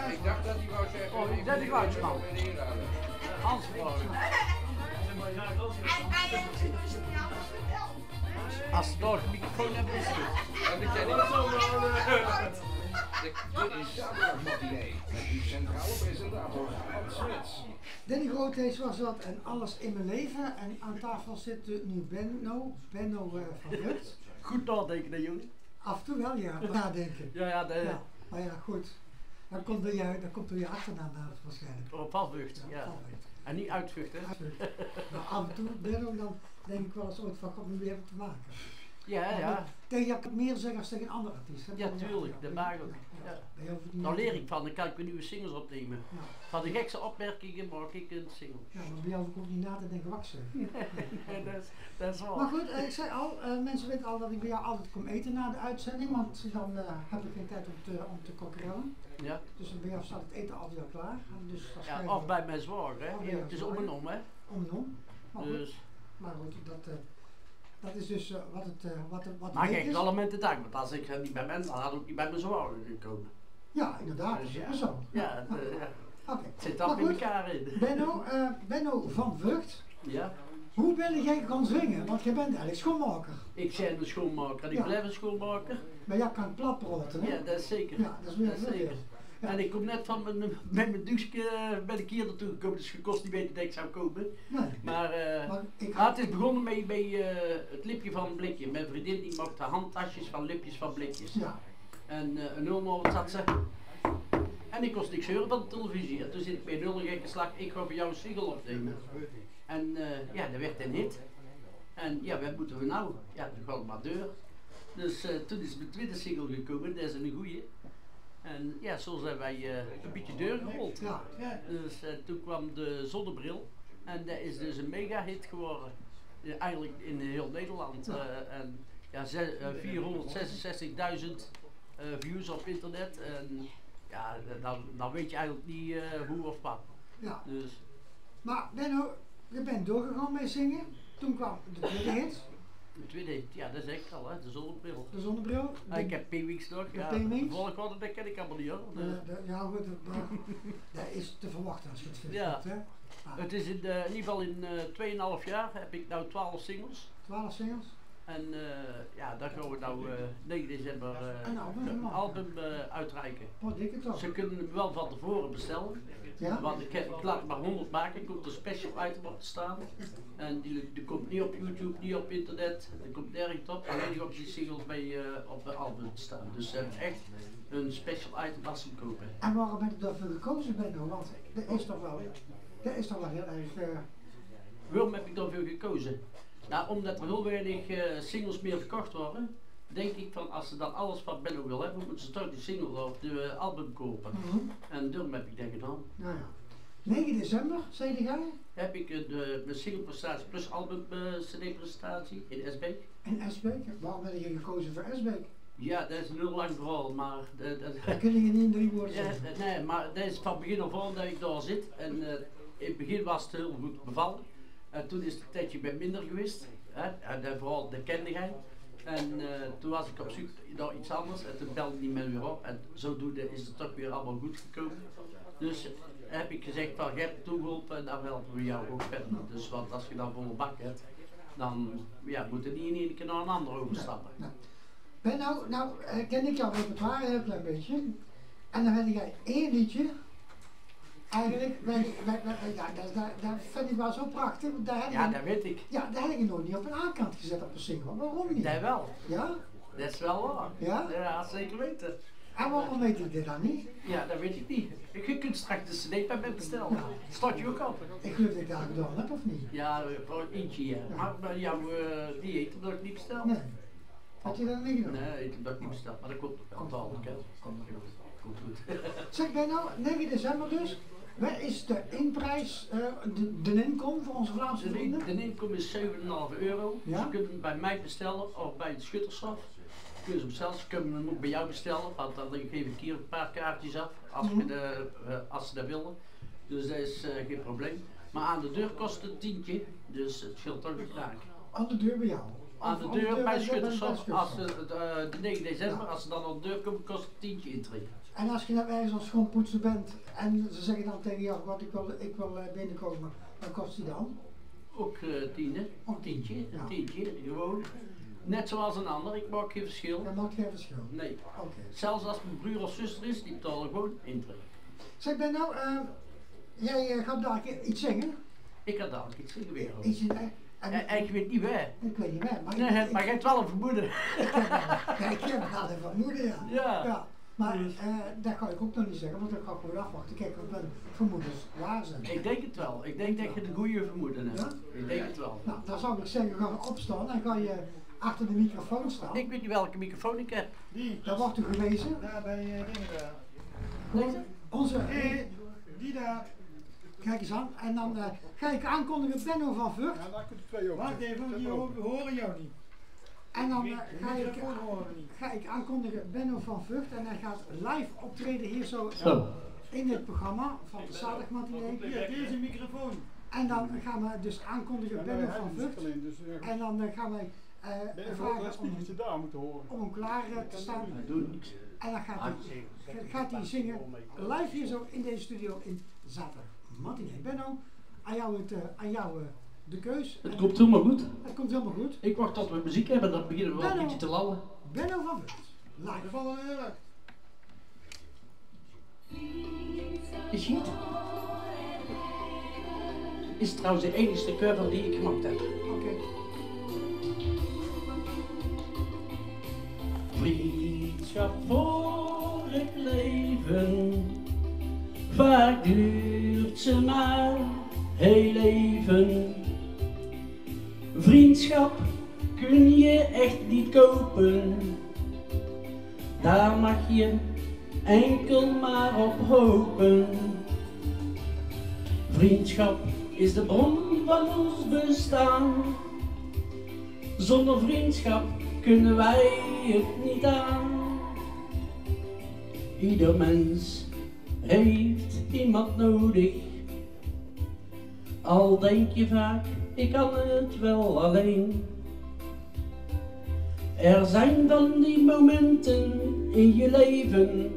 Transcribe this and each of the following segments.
Ik dacht dat hij wou zeggen. Oh, Danny Wuitsman. Hans Vrouw. Als ze door de microfoon hebben, is het goed. Dat ken ik zo wel. Dit is Zaterdagmatinee met uw centrale presentator Hans Smits. Danny Groothuis was dat en alles in mijn leven. En aan tafel zit nu Benno van Vught. Goed nadenken, hè, jongen. Af en toe wel, ja, nadenken. Ja. Ja, maar ja, goed. Dan komt er je achternaam naar waarschijnlijk. Op Valvucht, ja. Valvucht. En niet Uitvucht, hè? Maar af en toe, Benno, dan denk ik wel eens ooit van, God, nu weer te maken. Ja. Tegen jou kan ik meer zeggen als tegen een andere artiest. Hè? Ja, tuurlijk, dat mag ook. Ja. Dan leer ik van, dan kan ik weer nieuwe singles opnemen. Ja. Van de gekste opmerkingen maak ik een single. Ja, maar bij jou hoef ik ook niet na te denken wat ik zeg. dat is waar. Maar goed, ik zei al, mensen weten al dat ik bij jou altijd kom eten na de uitzending, want dan heb ik geen tijd om te kokerellen. Ja. Dus bij jou staat het eten altijd al klaar. Dus Ja, of bij mijn zwager, hè. Het is om en om, hè. Om en om. Maar goed, dat is dus wat maar week kijk, is. wel met de dag, want als ik niet bij mensen had, had ik niet bij mijn zwager gekomen. Ja, inderdaad, Dus dat is zo. Ja, Oké. het zit dat in elkaar in. Benno van Vught, Ja. hoe ben jij gaan zingen? Want jij bent eigenlijk schoonmaker. Ik ben een schoonmaker en ik blijf een schoonmaker. Maar jij kan plat praten, hè? Ja, dat is zeker. Ja, dat is weer zeker. Ja. En ik kom net van met mijn douche ben ik hier naartoe gekomen, dus het kost niet weten dat ik zou komen. Nee. Maar het is begonnen bij het lipje van een blikje. Mijn vriendin die maakte handtasjes van lipjes van blikjes. Ja. En een nul zat ze. En ik kost niks horen van de televisie. En toen zit ik bij nul gekke slag, ik ga voor jou een single opnemen. En ja, dat werd een hit. En ja, wat moeten we nou? Ja, toen kwam het maar deur. Dus toen is mijn tweede single gekomen, dat is een goeie. En ja, zo zijn wij een beetje deur gerold. Ja. Dus toen kwam de zonnebril en dat is dus een mega hit geworden. Eigenlijk in heel Nederland. En ja, 466.000 views op internet. En ja, dan weet je eigenlijk niet hoe of wat. Ja. Dus. Maar Benno, je bent doorgegaan met zingen. Toen kwam de tweede hit. De tweede hit, ja, dat is echt al, hè, de zonnebril. De zonnebril. Ik heb P-Weeks nog. Ja, de volgorde, dat ken ik allemaal niet hoor. Ja goed, dat is te verwachten als je het vindt. Ja. Goed, hè? Het is in ieder geval in 2,5 jaar heb ik nou 12 singles. 12 singles. En ja, daar gaan we nou 9 december een album uitreiken. Oh, dik het toch. Ze kunnen hem wel van tevoren bestellen. Ja? Want ik laat maar 100 maken, er komt een special item op te staan. En die komt niet op YouTube, niet op internet, die komt nergens op. Alleen op die singles bij op de album te staan. Dus ze hebben echt een special item als ze hem kopen. En waarom heb je daarvoor gekozen, Benno? Want dat is toch wel heel erg... Waarom heb ik daarvoor gekozen? Nou, omdat er heel weinig singles meer verkocht worden, denk ik van als ze dan alles wat Benno wil hebben, moeten ze toch die single of de album kopen. En daarom heb ik dat gedaan. Nou ja. 9 december, zei jij? Heb ik mijn single presentatie plus album CD presentatie in Esbeek. In Esbeek? Waarom heb je gekozen voor Esbeek? Ja, dat is een heel lang verhaal, maar... Dat kun je niet in 3 woorden zeggen. Nee, maar dat is van begin af aan dat ik daar zit. En in het begin was het heel goed bevallen. En toen is het een tijdje bij minder geweest. En vooral de kende jij. En toen was ik op zoek naar iets anders en toen belde die me weer op. En zodoende is het toch weer allemaal goed gekomen. Dus heb ik gezegd van, je hebt toegeholpen en dan helpen we jou ook verder. Dus want als je dan volle bak hebt, dan ja, moet je niet in één keer naar een ander overstappen. Nou. Benno, nou ken ik jouw repertoire een heel klein beetje. En dan heb jij 1 liedje. Eigenlijk, dat vind ik wel zo prachtig. Dat weet ik. Ja, daar heb je nog niet op een A-kant gezet op een single. Waarom niet? Dat wel. Ja? Dat is wel waar. Ja? Ja, zeker weten. En waarom weet ik dit dan niet? Ja, dat weet ik niet. Je kunt straks de cd bij me bestellen. Ja. Staat je ook op? Ik geloof dat ik dat gedaan heb, of niet? Ja, voor een eentje, ja. Maar bij jouw dieet heb ik niet besteld. Nee. Had je dat niet gedaan? Nee, ik heb dat niet besteld. Maar dat komt dadelijk, hè. Komt goed. Zeg Benno, 9 december dus. Wat is de inprijs, de inkom voor onze Vlaamse vrienden? De inkom is €7,5. Ja? Ze kunnen hem bij mij bestellen of bij het Schuttershof. Kunnen ze bestellen. Ze kunnen hem ook bij jou bestellen, want dan geef ik hier een paar kaartjes af als ze dat willen. Dus dat is geen probleem. Maar aan de deur kost het een tientje, dus het scheelt toch een bedrag. Aan de deur bij jou? Aan de deur bij Schuttershof, de 9 december, als ze dan aan de deur komen, kost het een tientje intree. En als je nou ergens als schoonpoetser bent en ze zeggen dan tegen jou, wat ik wil binnenkomen, wat kost die dan? Ook 10, hè? Ook Tientje, ja. een tientje, gewoon. Net zoals een ander, ik maak geen verschil. Dat maakt geen verschil. Nee. Oké. Zelfs als mijn broer of zuster is, die betalen gewoon intrek. Zeg Ben nou, jij gaat daar iets zingen? Ik had dadelijk iets zingen weer. Iets in, En ik weet niet waar. ik weet niet meer, maar Nee, maar je hebt wel een vermoeden. ik heb wel een vermoeden, ja. Ja. Maar dat ga ik ook nog niet zeggen, want ik ga gewoon afwachten. Kijk, of mijn vermoedens waar zijn. Ik denk het wel. Ik denk dat je de goede vermoeden hebt. Ja? Ik denk het wel. Nou, dan zou ik zeggen, ga opstaan en ga je achter de microfoon staan. Ik weet niet welke microfoon ik heb. Daar wordt u gewezen. Daar bij dingen daar. Gewoon onze... Die daar. Kijk eens aan. En dan ga ik aankondigen Benno van Vught. Ja, daar kunnen twee op. Wacht even, want die horen jou niet. En dan De microfoon horen we niet. ga ik aankondigen Benno van Vught. En hij gaat live optreden hier zo in het programma van de Zaterdagmatinee. Hier, deze microfoon. En dan gaan we dus aankondigen Benno van Vught. En dan gaan wij vragen om hem klaar te staan. En dan gaat hij zingen live hier zo in deze studio in Zaterdagmatinee. Benno, aan jou de keus. Het komt helemaal goed. Het komt helemaal goed. Ik wacht tot we muziek hebben, dan beginnen we wel een Benno. beetje te lallen. Benno van Vught. Live. Vallen heel erg. Is je het? Is trouwens de enige cover die ik gemaakt heb. Oké. Vriendschap voor het leven, vaak duurt ze maar heel even. Vriendschap kun je echt niet kopen, daar mag je enkel maar op hopen. Vriendschap is de bron van ons bestaan, zonder vriendschap kunnen wij het niet aan. Ieder mens heeft iemand nodig, al denk je vaak, ik kan het wel alleen. Er zijn dan die momenten in je leven,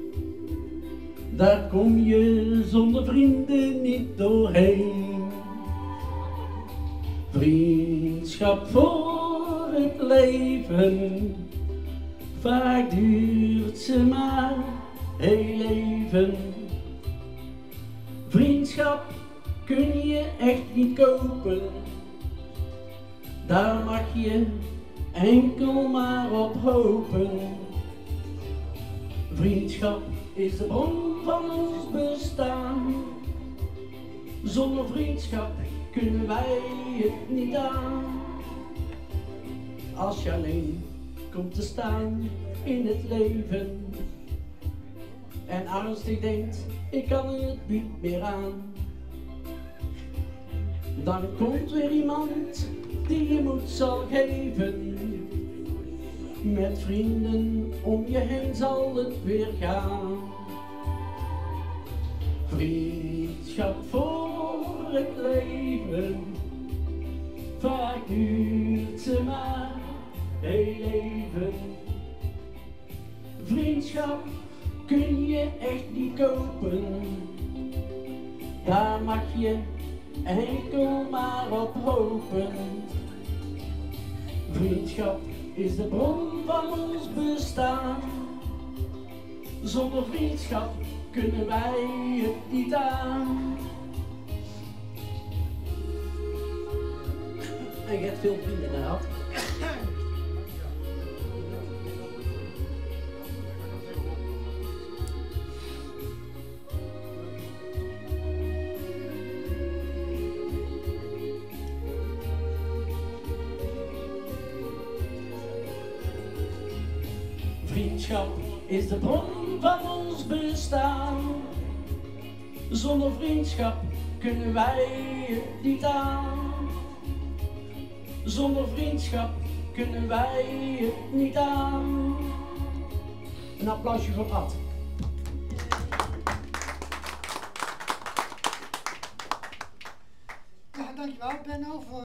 daar kom je zonder vrienden niet doorheen. Vriendschap voor het leven, vaak duurt ze maar heel even. Vriendschap kun je echt niet kopen, daar mag je enkel maar op hopen. Vriendschap is de bron van ons bestaan, zonder vriendschap kunnen wij het niet aan. Als je alleen komt te staan in het leven en angstig denkt, ik kan het niet meer aan, dan komt weer iemand die je moed zal geven. Met vrienden om je heen zal het weer gaan. Vriendschap voor het leven, vaak duurt ze maar heel even. Vriendschap kun je echt niet kopen, daar mag je enkel maar op hopen. Vriendschap is de bron van ons bestaan, zonder vriendschap kunnen wij het niet aan. En je hebt veel vrienden gehad. Vriendschap is de bron van ons bestaan, zonder vriendschap kunnen wij het niet aan. Zonder vriendschap kunnen wij het niet aan. Een applausje voor Ad. Ja, dankjewel Benno voor